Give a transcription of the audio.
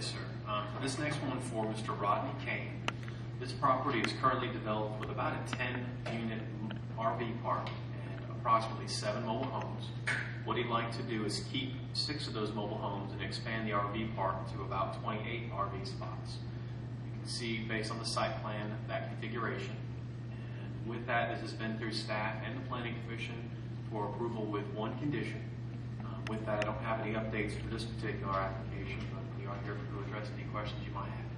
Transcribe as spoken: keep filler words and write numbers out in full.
Yes, sir. Um, this next one for Mister Rodney Kane. This property is currently developed with about a ten-unit R V park and approximately seven mobile homes. What he'd like to do is keep six of those mobile homes and expand the R V park to about twenty-eight R V spots. You can see, based on the site plan, that configuration. And with that, this has been through staff and the Planning Commission for approval with one condition. Uh, with that, I don't have any updates for this particular application, but we are here to address any questions you might have.